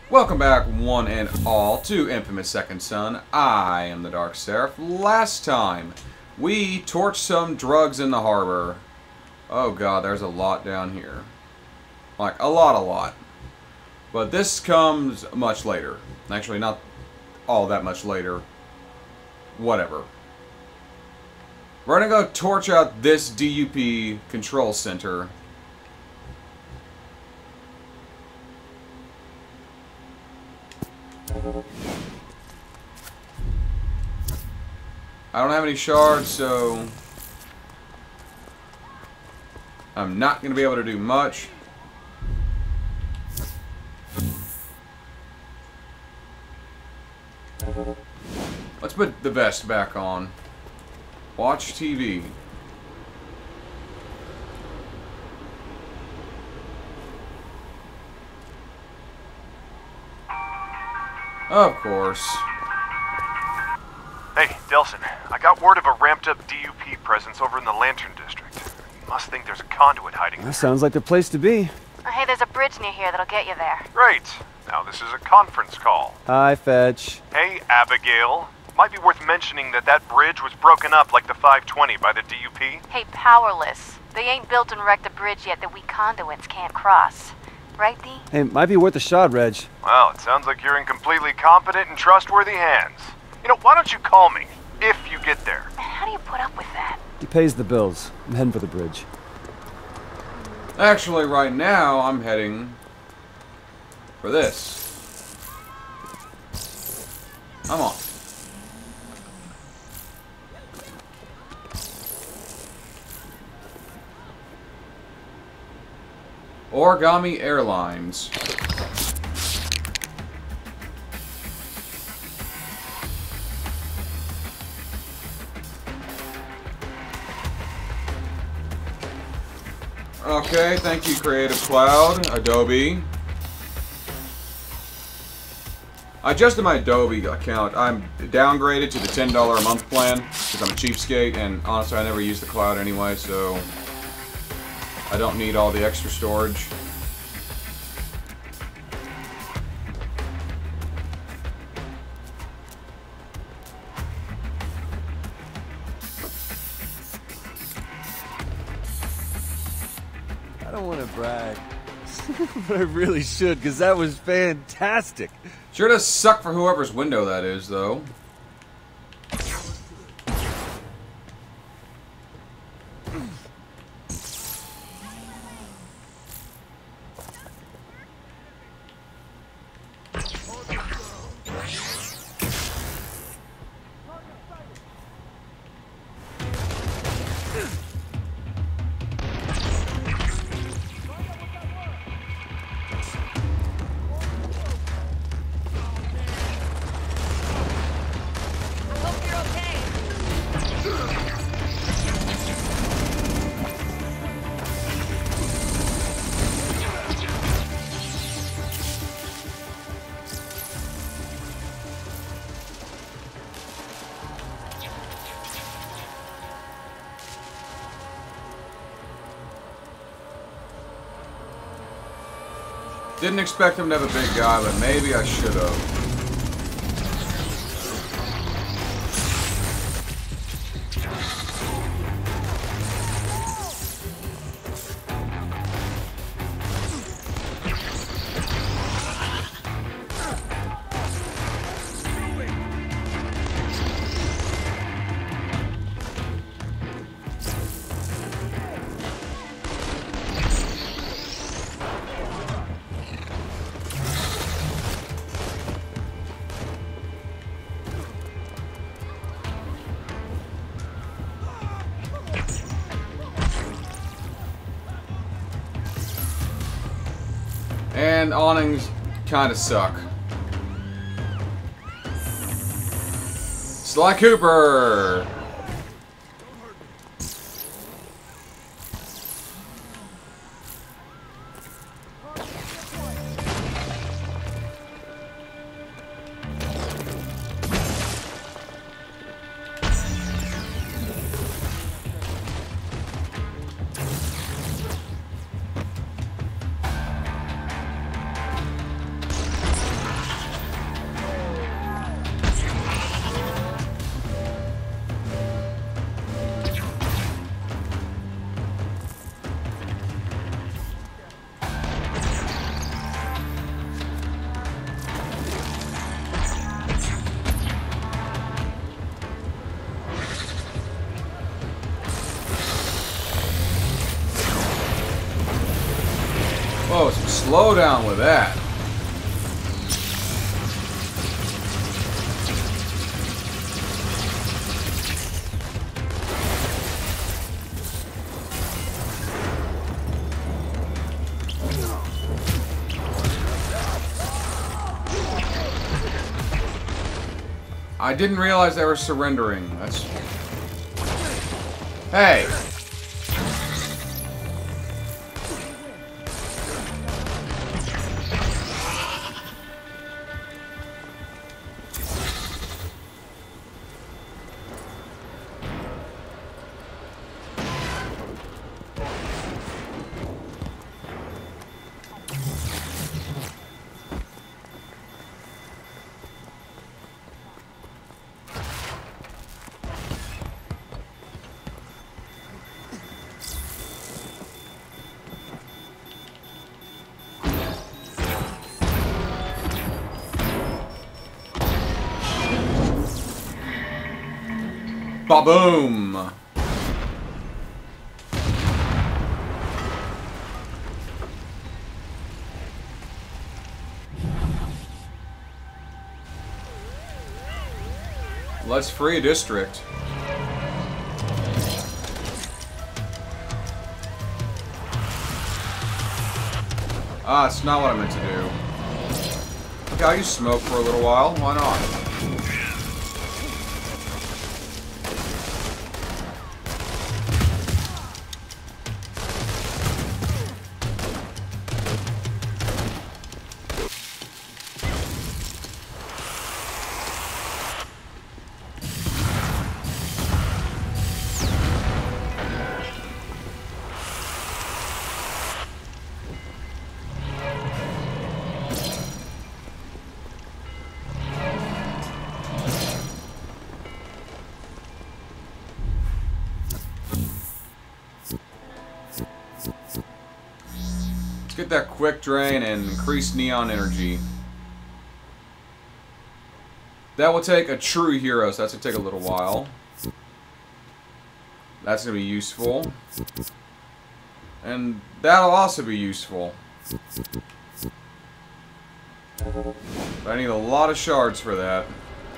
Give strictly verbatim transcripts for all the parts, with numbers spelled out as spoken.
Welcome back, one and all, to Infamous Second Son. I am the Dark Seraph. Last time, we torched some drugs in the harbor. Oh god, there's a lot down here. Like, a lot, a lot. But this comes much later. Actually, not all that much later. Whatever. We're gonna go torch out this D U P control center. I don't have any shards, so I'm not going to be able to do much. Let's put the vest back on. Watch T V. Of course. Hey, Delson, I got word of a ramped-up D U P presence over in the Lantern District. You must think there's a conduit hiding there. That sounds like the place to be. Hey, there's a bridge near here that'll get you there. Great. Now this is a conference call. Hi, Fetch. Hey, Abigail. Might be worth mentioning that that bridge was broken up like the five twenty by the D U P. Hey, Powerless. They ain't built and wrecked a bridge yet that we conduits can't cross. Right, Dee? Hey, might be worth a shot, Reg. Well, it sounds like you're in completely competent and trustworthy hands. You know, why don't you call me, if you get there? Man, how do you put up with that? He pays the bills. I'm heading for the bridge. Actually, right now, I'm heading for this. I'm on. Origami Airlines. Okay, thank you, Creative Cloud, Adobe. I adjusted my Adobe account. I'm downgraded to the ten dollar a month plan because I'm a cheapskate, and honestly, I never use the cloud anyway, so I don't need all the extra storage. I don't want to brag, but I really should, because that was fantastic. Sure does suck for whoever's window that is, though. Didn't expect him to have a big guy, but maybe I should have. And awnings kind of suck. Sly Cooper! slow down with that. I didn't realize they were surrendering. That's... Hey! Ba-boom! Let's free a district. Ah, it's not what I meant to do. Okay, I'll use smoke for a little while. Why not? Get that quick drain and increase neon energy. That will take a true hero, so that's going to take a little while. That's going to be useful. And that'll also be useful. But I need a lot of shards for that.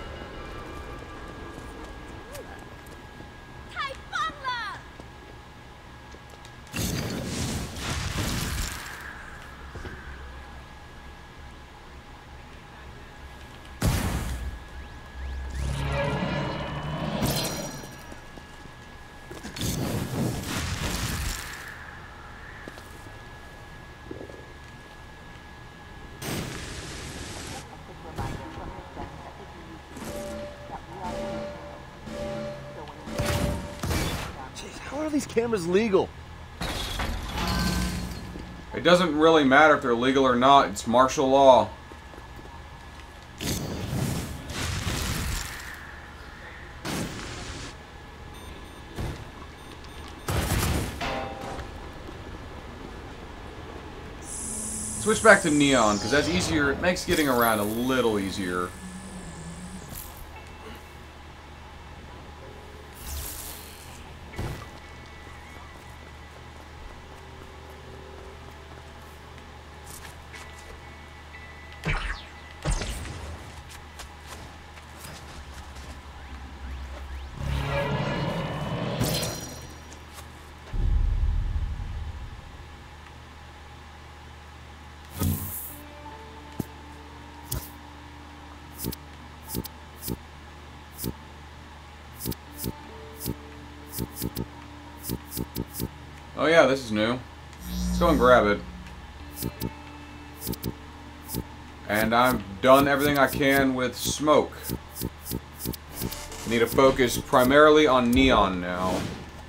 How are these cameras legal? It doesn't really matter if they're legal or not. It's martial law. Switch back to neon, because that's easier. It makes getting around a little easier. Oh yeah, this is new. Let's go and grab it. And I've done everything I can with smoke. Need to focus primarily on neon now.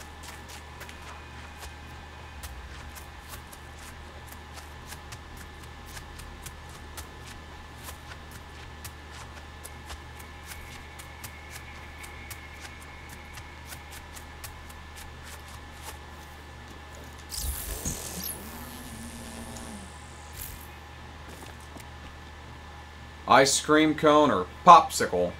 Ice cream cone or popsicle.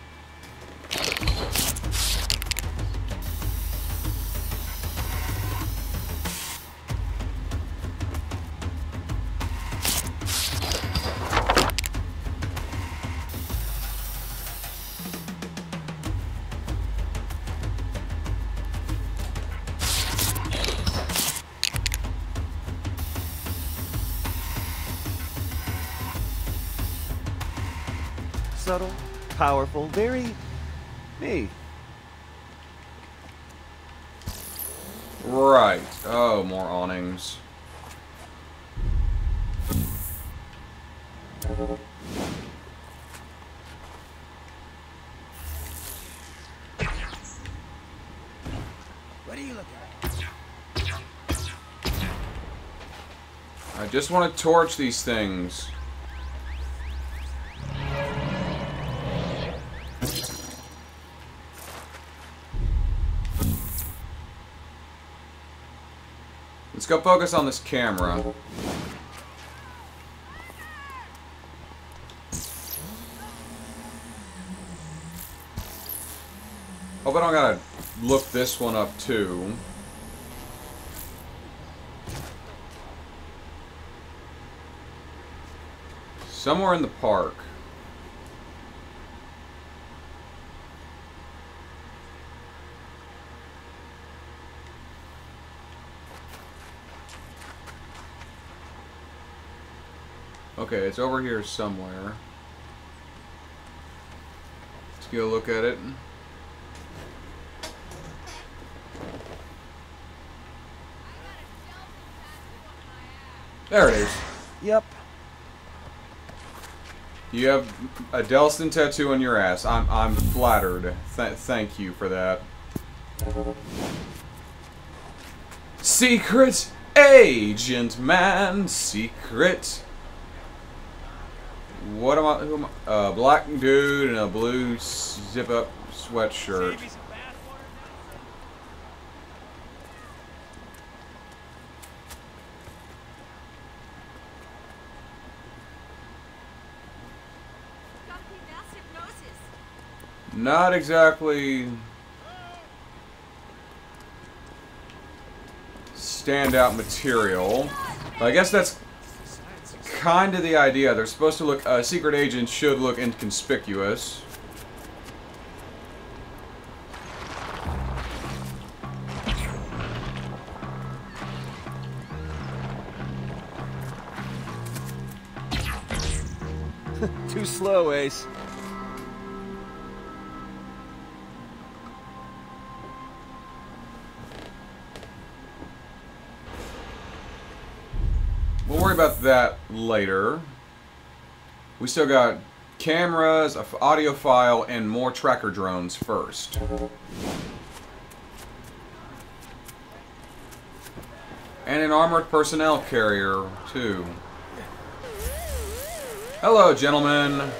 Subtle, powerful, very me. Right. Oh, more awnings. What are you looking at? I just want to torch these things. Let's go focus on this camera. Hope I don't gotta look this one up too. Somewhere in the park. Okay, it's over here somewhere. Let's go look at it. There it is. Yep. You have a Delston tattoo on your ass. I'm I'm flattered. Th thank you for that. Secret agent man, secret. What am I? Who am I? A black dude in a blue zip-up sweatshirt. Not exactly standout material, but I guess that's kind of the idea. They're supposed to look, uh, secret agents should look inconspicuous. Too slow, Ace. We'll worry about that later. We still got cameras, an audio file, and more tracker drones first. And an armored personnel carrier, too. Hello, gentlemen.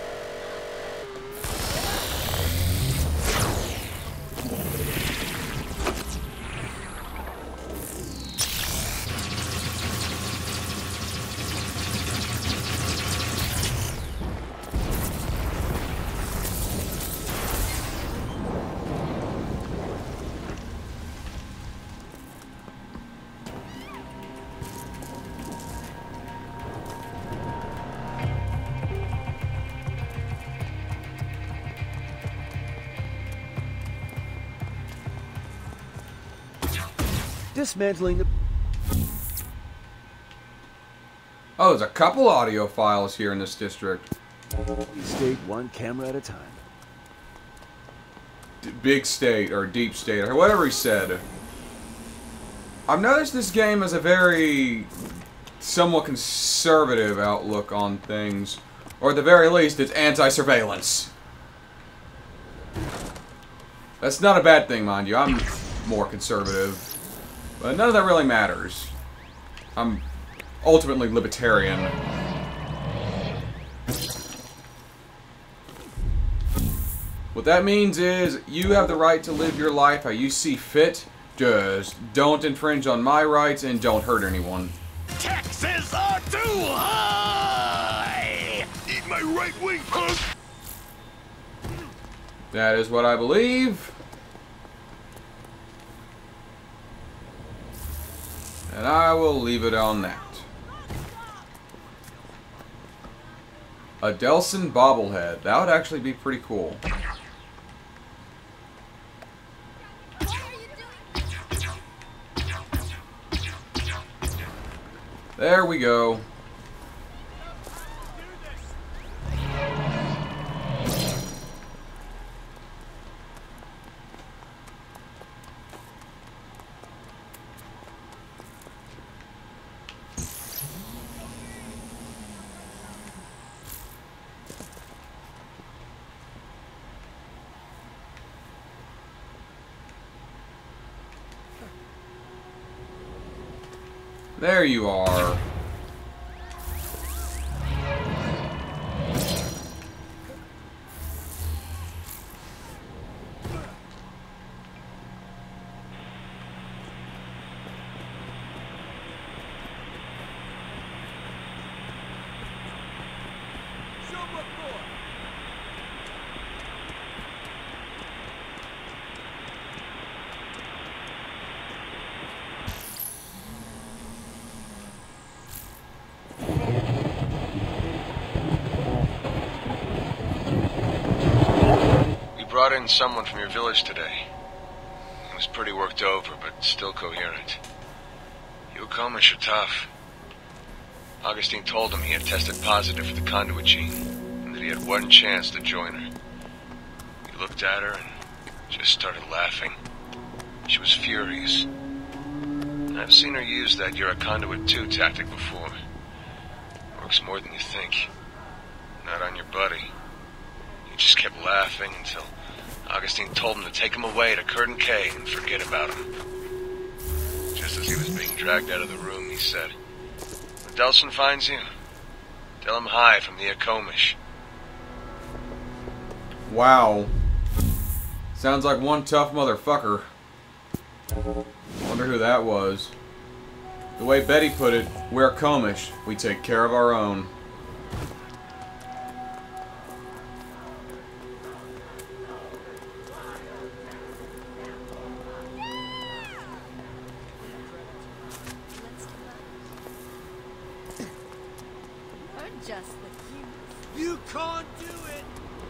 Dismantling the... Oh, there's a couple audio files here in this district. State one camera at a time. D big state, or deep state, or whatever he said. I've noticed this game has a very somewhat conservative outlook on things. Or at the very least, it's anti-surveillance. That's not a bad thing, mind you. I'm more conservative. But none of that really matters. I'm ultimately libertarian. What that means is, you have the right to live your life how you see fit. Just don't infringe on my rights and don't hurt anyone. Taxes are too high! Eat my right wing, punk! That is what I believe. And I will leave it on that. A Delson bobblehead. That would actually be pretty cool. There we go. There you are. Brought in someone from your village today. He was pretty worked over, but still coherent. You Comish are tough. Augustine told him he had tested positive for the conduit gene, and that he had one chance to join her. He looked at her and just started laughing. She was furious. I've seen her use that "you're a conduit too" tactic before. Works more than you think. Not on your buddy. He just kept laughing until Augustine told him to take him away to Curtin K and forget about him. Just as he was being dragged out of the room, he said, "When Delson finds you, tell him hi from the Akomish." Wow. Sounds like one tough motherfucker. Wonder who that was. The way Betty put it, we're Comish. We take care of our own. Just the cutest. You can't do it!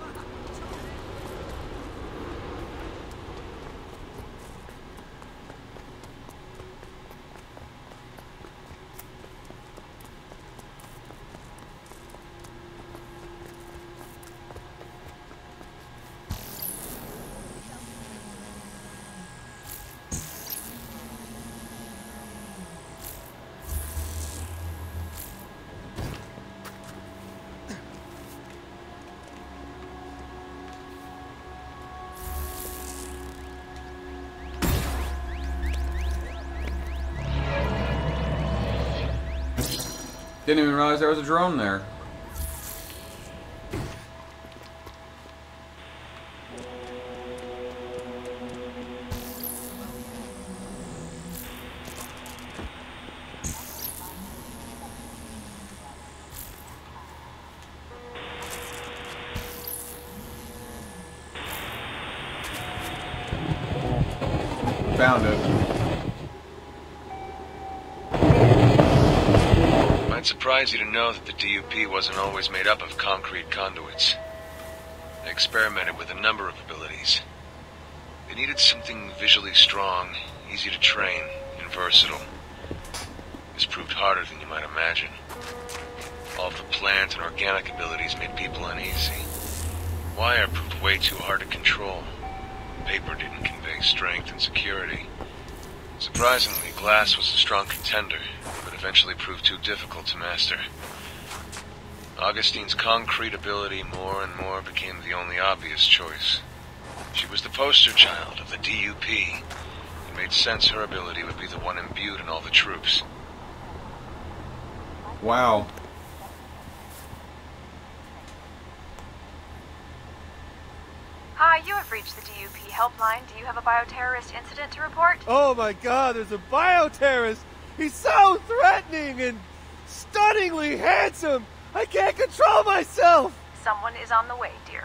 Didn't even realize there was a drone there. Found it. Might surprise you to know that the D U P wasn't always made up of concrete conduits. They experimented with a number of abilities. They needed something visually strong, easy to train, and versatile. This proved harder than you might imagine. All of the plant and organic abilities made people uneasy. Wire proved way too hard to control. Paper didn't convey strength and security. Surprisingly, glass was a strong contender, but eventually proved too difficult to master. Augustine's concrete ability more and more became the only obvious choice. She was the poster child of the D U P. It made sense her ability would be the one imbued in all the troops. Wow. Hi, you have reached the D U P helpline. Do you have a bioterrorist incident to report? Oh my god, there's a bioterrorist! He's so threatening and stunningly handsome! I can't control myself! Someone is on the way, dear.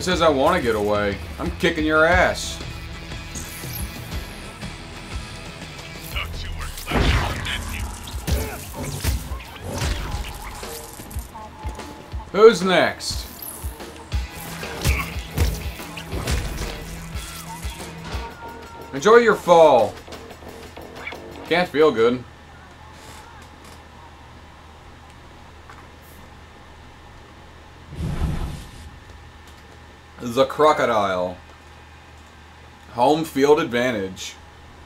says I want to get away? I'm kicking your ass. Who's next? Enjoy your fall. Can't feel good. The crocodile. Home field advantage.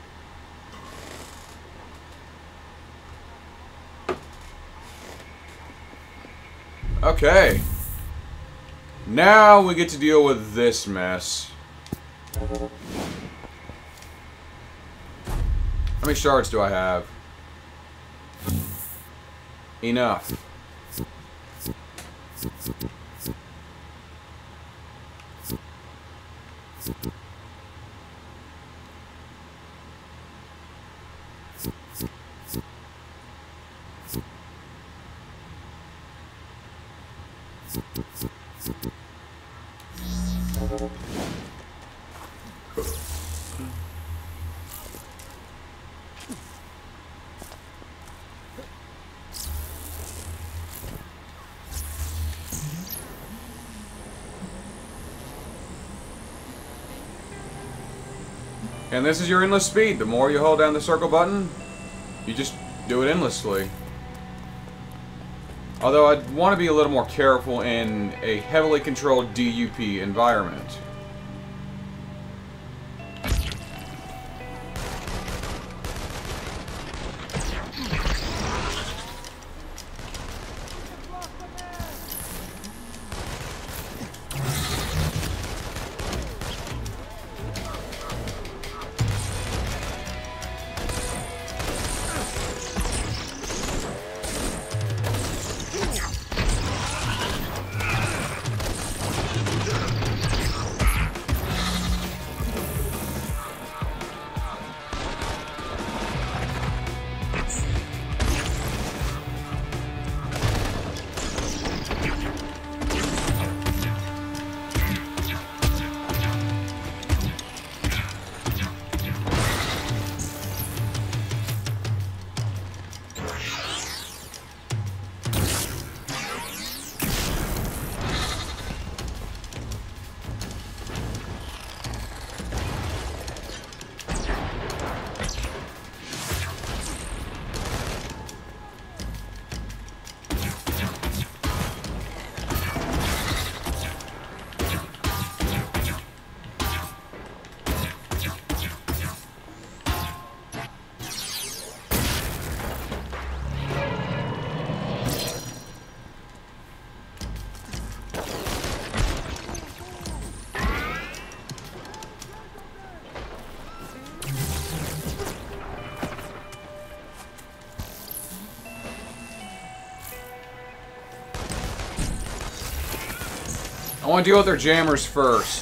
Okay. Now we get to deal with this mess. How many shards do I have? Enough. And this is your endless speed. The more you hold down the circle button, you just do it endlessly. Although I'd want to be a little more careful in a heavily controlled D U P environment. I want to deal with their jammers first.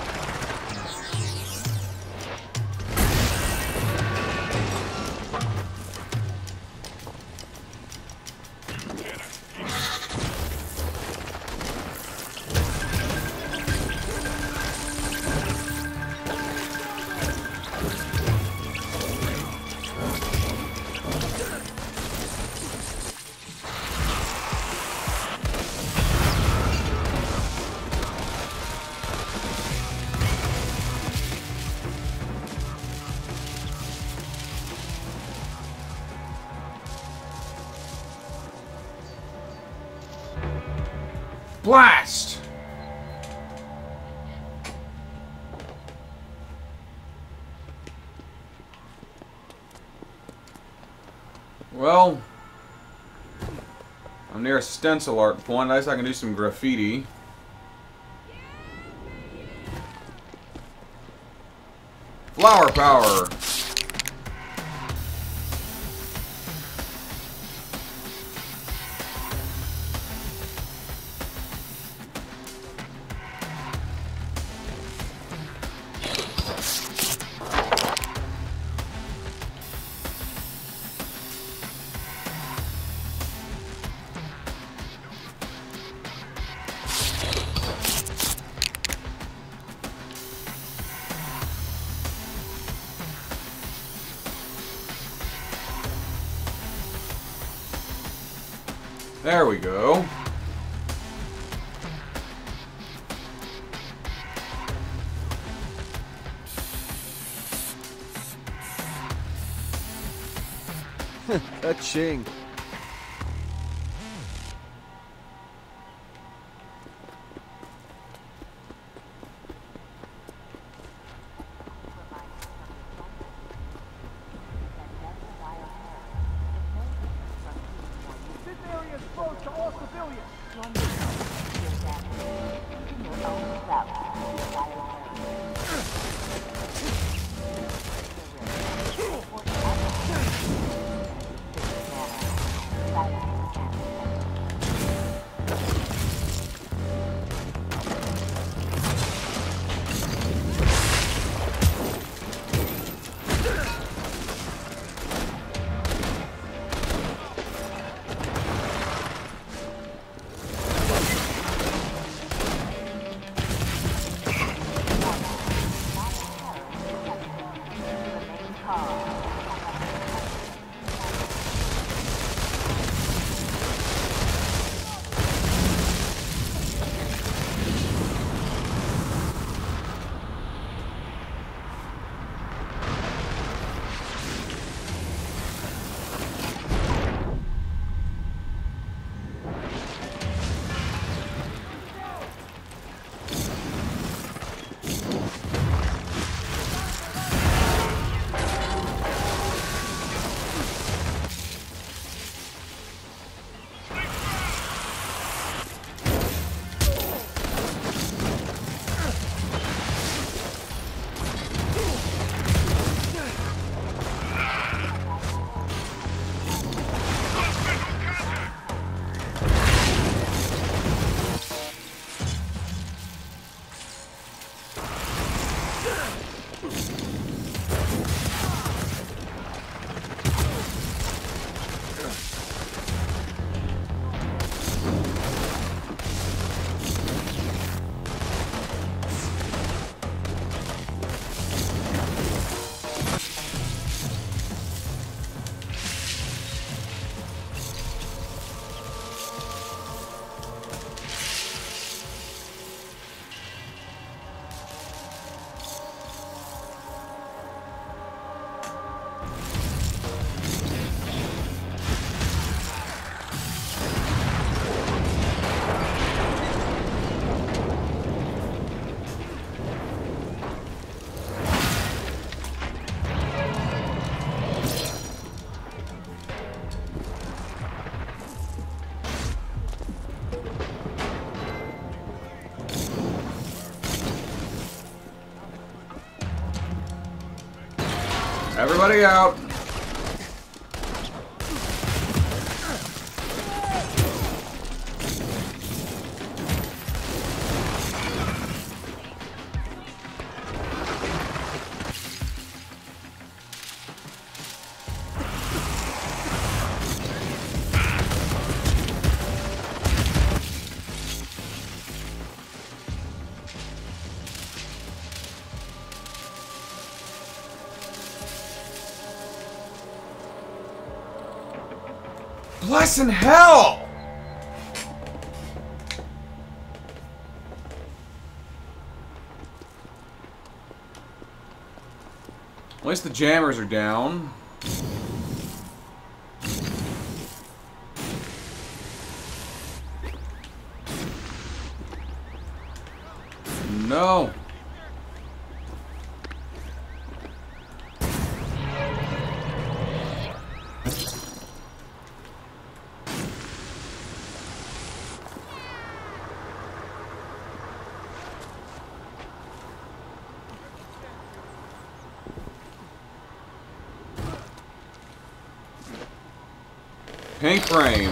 Blast! Well, I'm near a stencil art point. At least I can do some graffiti. Flower power! There we go. Ka-ching. Everybody out. Blessing hell! At least the jammers are down. No. Pink frame.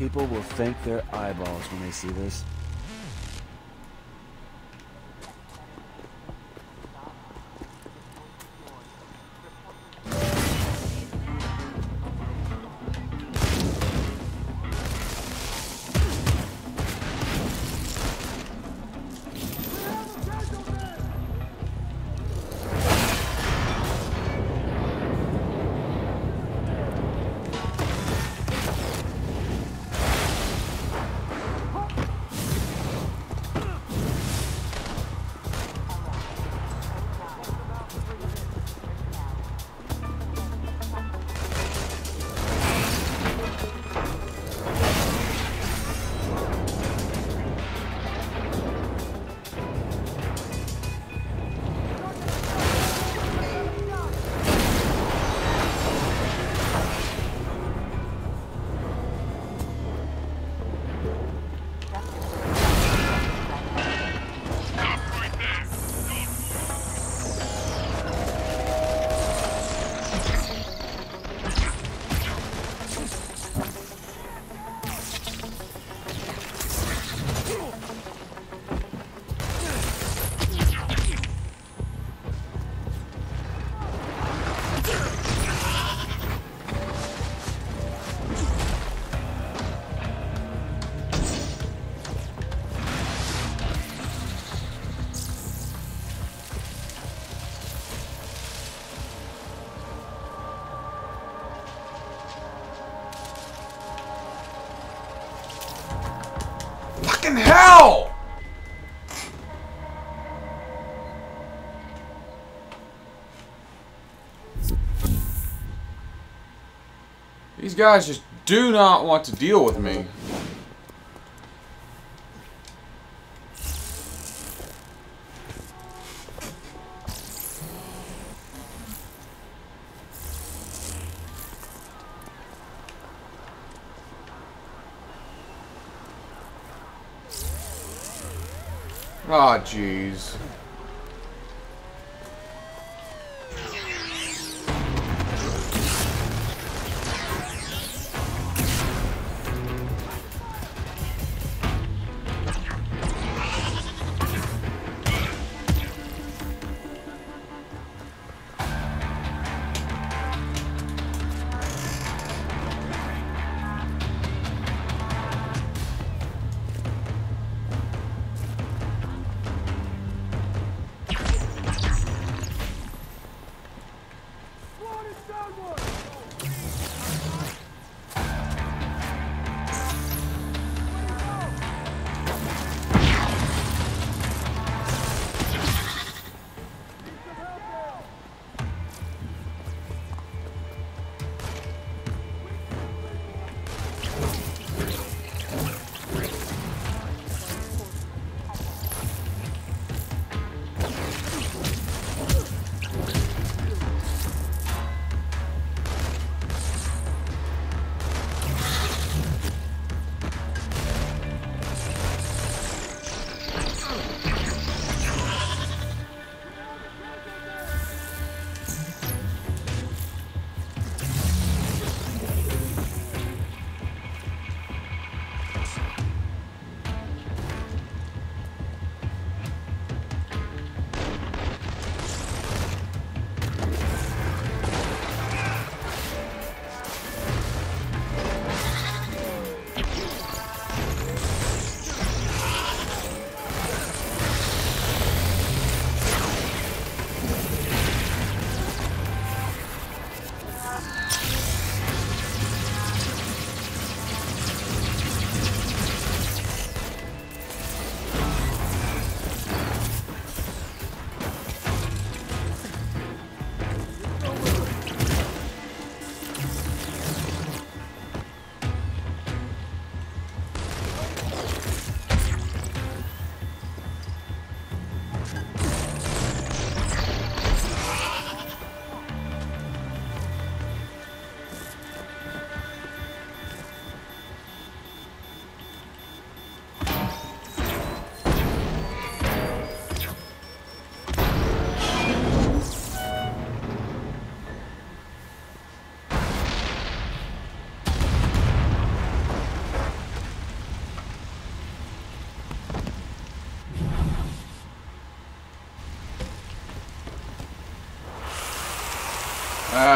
People will thank their eyeballs when they see this. Fucking hell! These guys just do not want to deal with me. Aw, oh, jeez.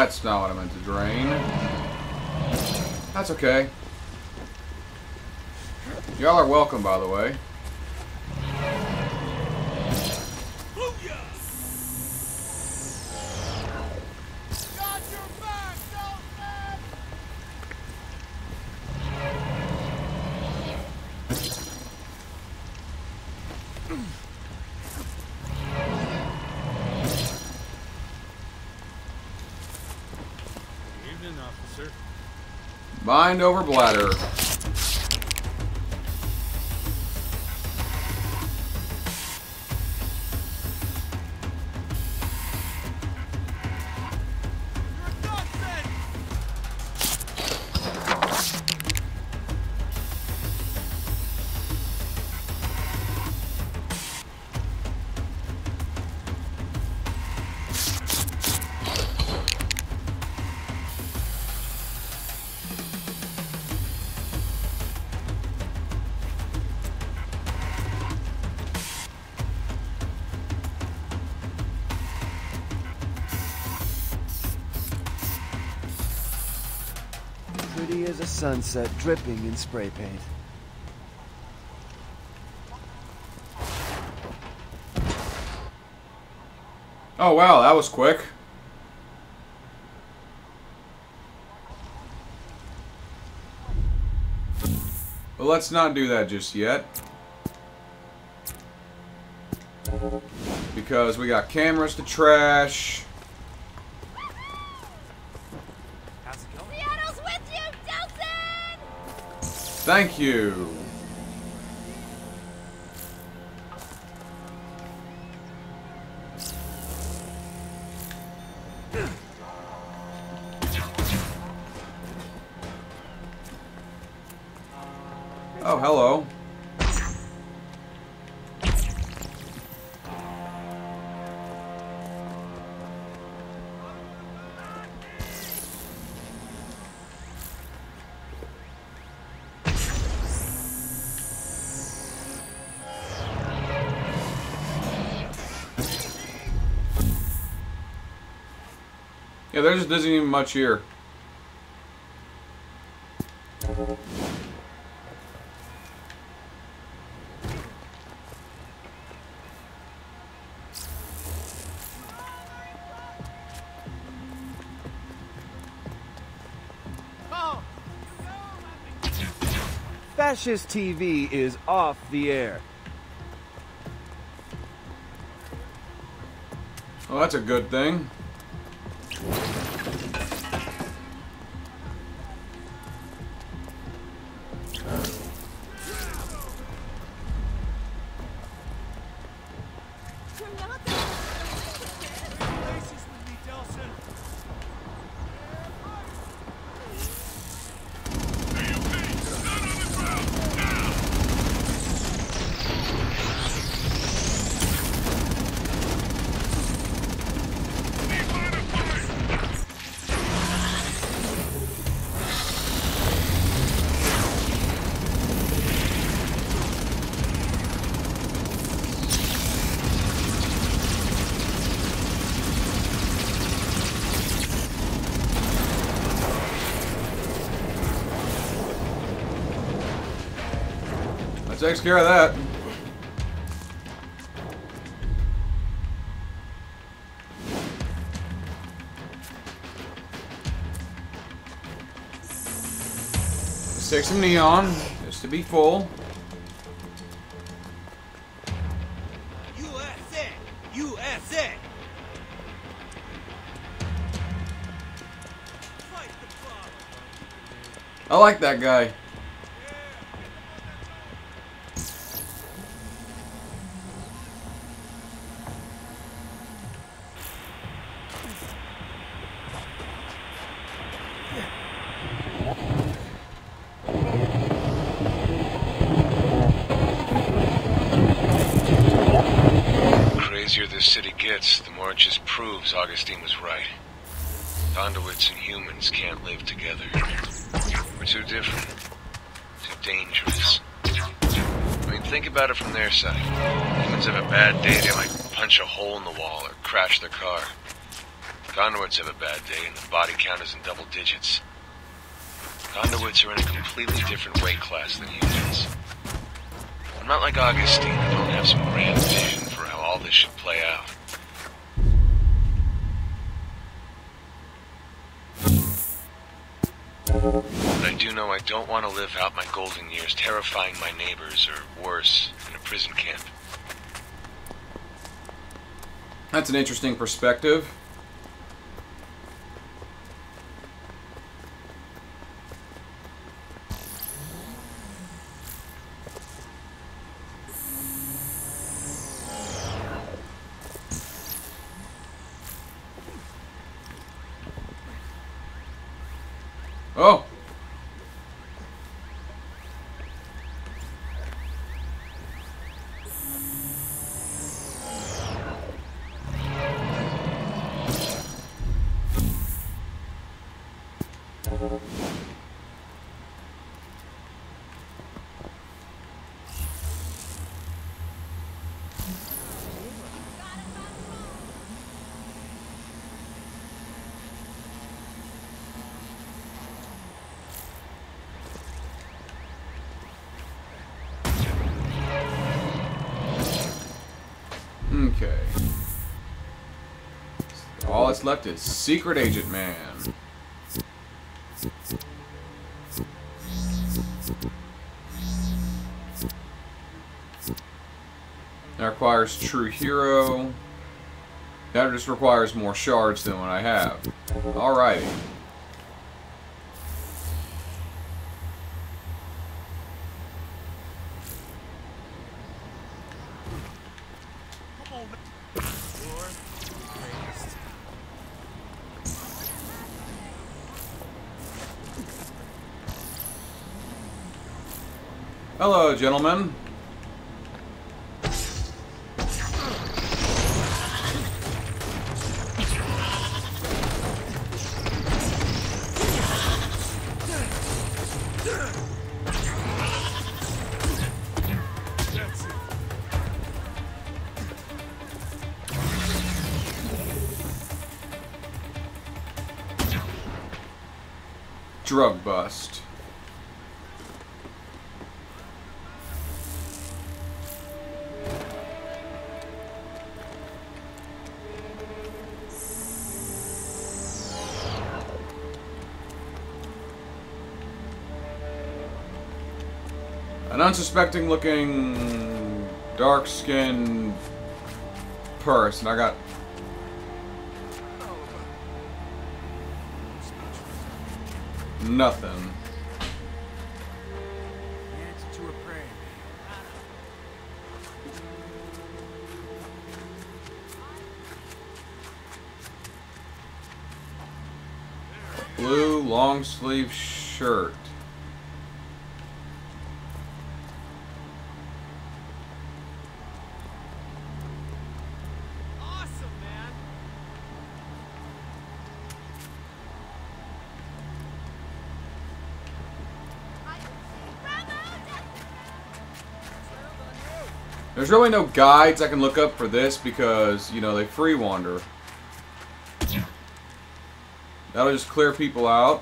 That's not what I meant to drain. That's okay. Y'all are welcome, by the way. Evening, officer. Mind over bladder. Pretty as a sunset dripping in spray paint. Oh wow, that was quick. But let's not do that just yet. Because we got cameras to trash. Seattle's with you, Delson! Thank you. Oh, hello. Yeah, there just isn't even much here. Fascist T V is off the air. Well, that's a good thing. That takes care of that. Let's take some neon, just to be full. U S A! U S A! Fight the problem! I like that guy. This city gets, the more it just proves Augustine was right. Conduits and humans can't live together. We're too different. Too dangerous. I mean, think about it from their side. Humans have a bad day, they might punch a hole in the wall or crash their car. Conduits have a bad day, and the body count is in double digits. Conduits are in a completely different weight class than humans. I'm not like Augustine, I don't have some grand vision for how all this should play out. But I do know I don't want to live out my golden years terrifying my neighbors, or worse, in a prison camp. That's an interesting perspective. Oh! Okay. All that's left is Secret Agent Man. That requires True Hero. That just requires more shards than what I have. Alrighty. Hello, gentlemen. Drug bust. An unsuspecting looking dark skinned person. I got nothing. Answer to a prayer. Blue long sleeve shirt. There's really no guides I can look up for this because, you know, they free wander. That'll just clear people out.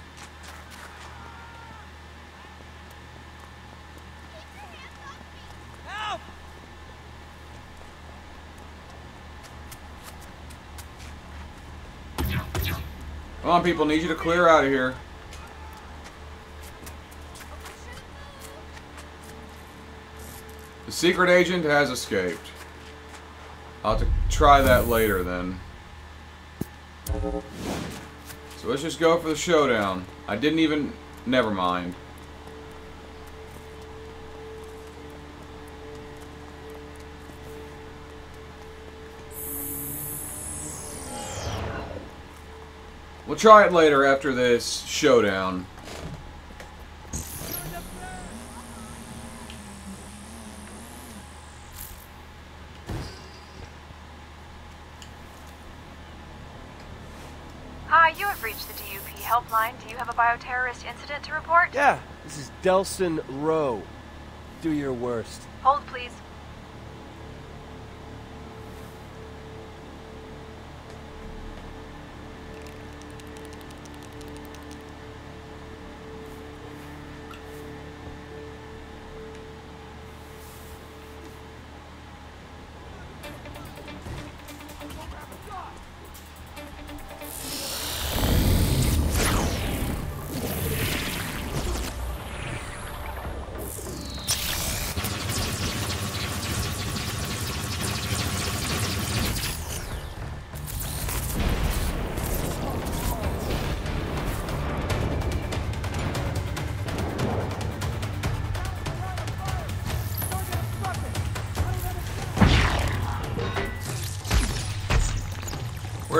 Help! Come on, people, need you to clear out of here. The secret agent has escaped. I'll have to try that later then. So let's just go for the showdown. I didn't even... Never mind. We'll try it later after this showdown. Hi, you have reached the D U P helpline. Do you have a bioterrorist incident to report? Yeah, this is Delson Rowe. Do your worst. Hold, please.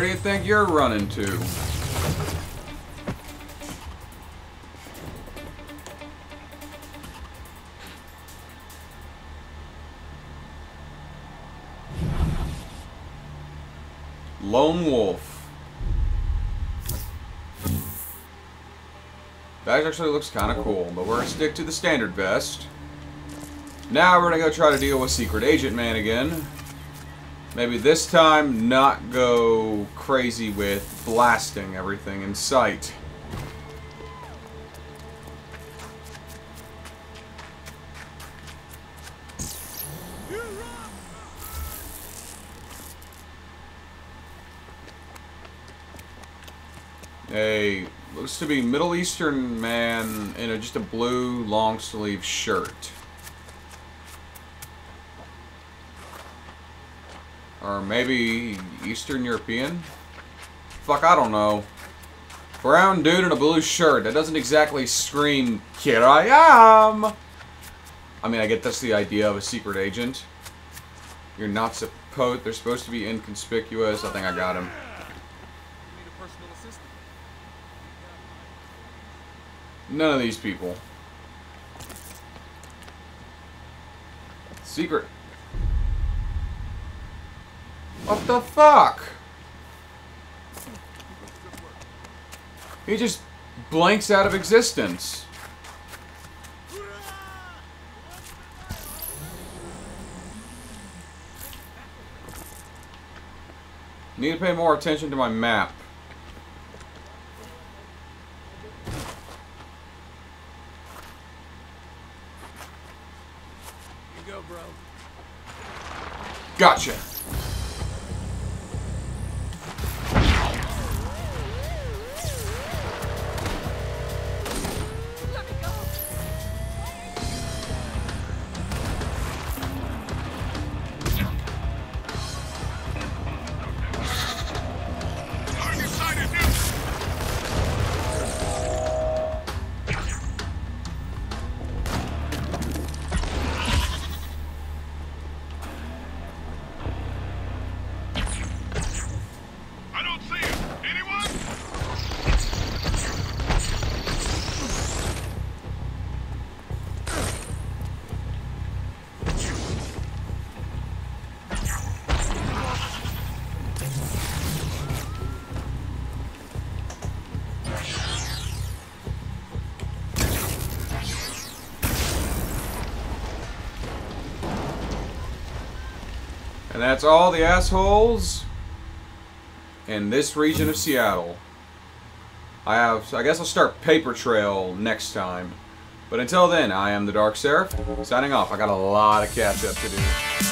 Where do you think you're running to? Lone Wolf. That actually looks kind of cool, but we're going to stick to the standard vest. Now we're going to go try to deal with Secret Agent Man again. Maybe this time not go crazy with blasting everything in sight. A looks to be Middle Eastern man in a, just a blue long sleeve shirt. Or maybe Eastern European? Fuck, I don't know. Brown dude in a blue shirt. That doesn't exactly scream, here I am! I mean, I get that's the idea of a secret agent. You're not supposed, they're supposed to be inconspicuous. I think I got him. None of these people. Secret. What the fuck? He just blanks out of existence. Need to pay more attention to my map. You go, bro. Gotcha. And that's all the assholes in this region of Seattle. I have, I guess I'll start Paper Trail next time. But until then, I am the Dark Seraph, signing off. I got a lot of catch up to do.